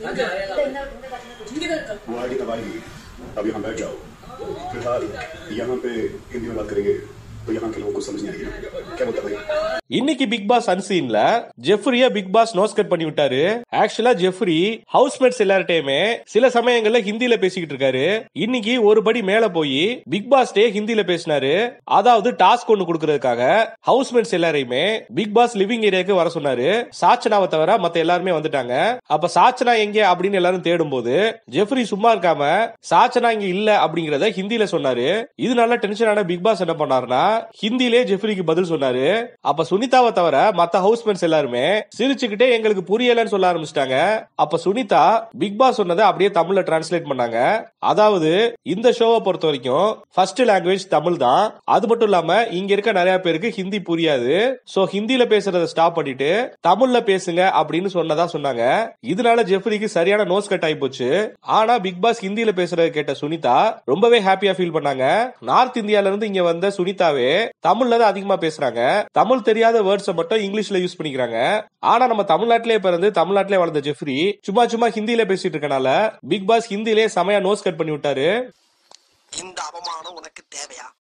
वो आगे तब आएगी, अब यहाँ बैठ जाओ। फिलहाल यहाँ पे हिंदी में बात करेंगे तो यहाँ के लोगों को समझ नहीं आएगी। क्या बोलता भाई? இன்னைக்கு பிக் பாஸ் அன்சீன்ல ஜெஃப்ரிய பிக் பாஸ் நோஸ் கட் பண்ணி விட்டாரு. ஆக்சுவலா ஜெஃப்ரி ஹவுஸ்மேட்ஸ் எல்லார்ட்டையுமே சில சமயங்கள்ல ஹிந்தியில பேசிக்கிட்டு இருக்காரு. இன்னைக்கு ஒரு படி மேல போய் பிக் பாஸ் டே ஹிந்தியில பேசினாரு. அதாவது டாஸ்க் ஒன்னு கொடுக்கறதுக்காக ஹவுஸ்மேட்ஸ் எல்லாரையுமே பிக் பாஸ் லிவிங் ஏரியாக்கு வர சொன்னாரு. சாச்சனாவை தவிர மத்த எல்லாருமே வந்துட்டாங்க. அப்ப சாச்சனா எங்க அப்படின்னு எல்லாரும் தேடும் போது ஜெஃப்ரி சும்மா இருக்காம சாச்சனா இங்க இல்ல அப்படிங்கறத ஹிந்தியில சொன்னாரு. இதனால டென்ஷனான பிக் பாஸ் என்ன பண்ணாருன்னா ஹிந்திலே ஜெஃப்ரிக்கு பதில் சொன்னாரு. அப்ப சுனிதாவை தவிர மத்த ஹவுஸ்மேட்ஸ் எல்லாருமே சிரிச்சுக்கிட்டே எங்களுக்கு புரியலன்னு சொல்ல ஆரம்பிச்சிட்டாங்க. அப்ப சுனிதா பிக் பாஸ் சொன்னதை அப்படியே தமிழ்ல டிரான்ஸ்லேட் பண்ணாங்க. அதாவது இந்த ஷோவை பொறுத்த வரைக்கும் ஃபர்ஸ்ட் லாங்குவேஜ் தமிழ் தான். அது மட்டும் இல்லாம இங்க இருக்க நிறைய பேருக்கு ஹிந்தி புரியாது. சோ ஹிந்தியில பேசுறத ஸ்டாப் பண்ணிட்டு தமிழ்ல பேசுங்க அப்படின்னு சொன்னதா சொன்னாங்க. இதனால ஜெஃப்ரிக்கு சரியான நோஸ் கட் ஆகி போச்சு. ஆனா பிக் பாஸ் ஹிந்தியில பேசுறத கேட்ட சுனிதா ரொம்பவே ஹாப்பியா ஃபீல் பண்ணாங்க. நார்த் இந்தியால இருந்து இங்க வந்த சுனிதாவே தமிழ்ல தான் அதிகமா பேசுறாங்க. தமிழ் தெரியாத வேர்ட்ஸ் மட்டும் இங்கிலீஷ்ல யூஸ் பண்ணிக்கிறாங்க. ஆனா நம்ம தமிழ்நாட்டிலே பிறந்து தமிழ்நாட்டிலே வளர்ந்த ஜெஃப்ரி சும்மா ஹிந்தியில பேசிட்டு இருக்கனால பிக் பாஸ் ஹிந்தியிலே செமையா நோஸ் கட் பண்ணி விட்டாரு. இந்த அவமானம் உனக்கு தேவையா?